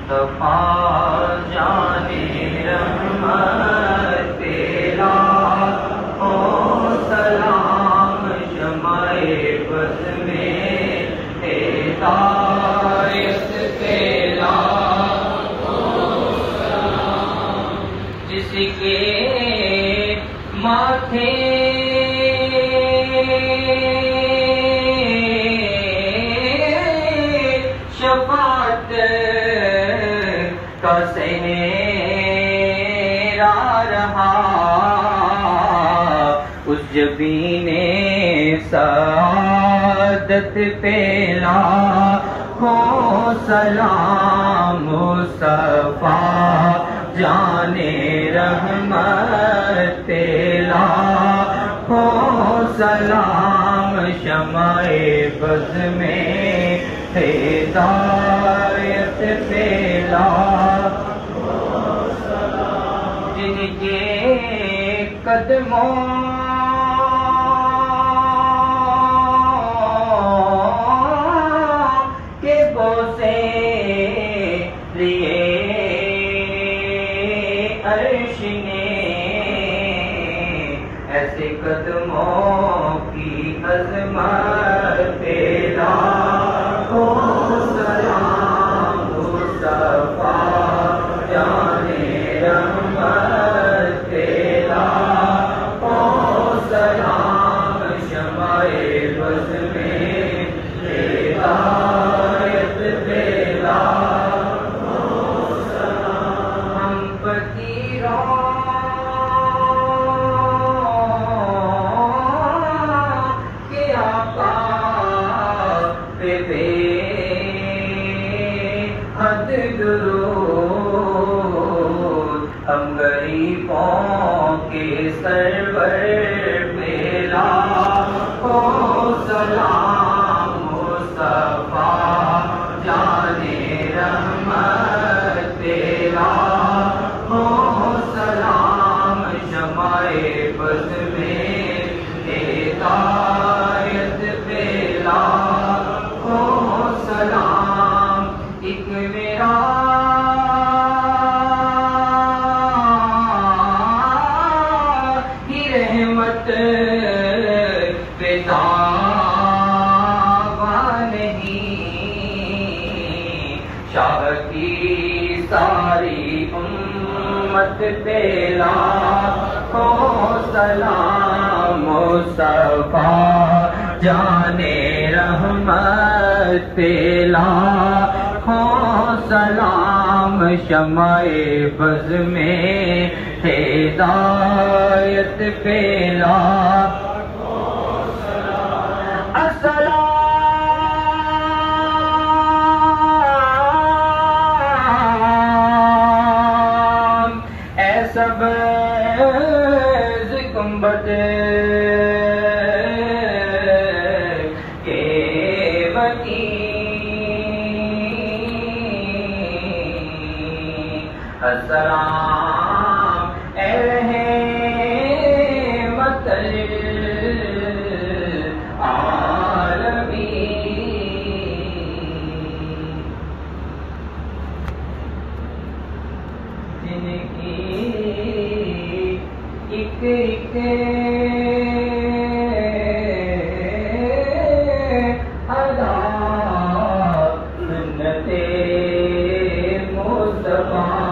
مصطفیٰ جانے رحمت تیرا ہو سلام شمع بز میں ہدایت تیرا ہو سلام جس کے ماتھے شفاعت کا سہرا رہا اس جبین سعادت پہلا ہو سلام مصطفیٰ جانے رحمت تیرا ہو سلام شمع بز میں ہدایت پہلا جن کے قدموں کے بوسے لیے عرش نے ایسے قدموں کی عظمت تیرا ہو سلام مصطفیٰ جانے رحمت تیرا ہو سلام شمع بز میں ہدایت تیرا ہو سلام ہم فقیروں کے آقا پہ بے حد درود ہم غریبوں کے سرور پہ لاکھوں سلام مصطفیٰ جانے رحمت تیرا ہو سلام شمع بز میں ہدایت پہلا ہو سلام ایک میرا ہی رحمت پہ دعویٰ نہیں شاہ کی ساری امت پہ لاکھوں سلام مصطفیٰ جانے رحمت پہ لاکھوں سلام شمع بز میں ہدایت پہ لاکھوں سلام السلام اے سبز گنبد السلام اے رحمت للعالمین جن کی ایک ایک ادا سنت مصطفیٰ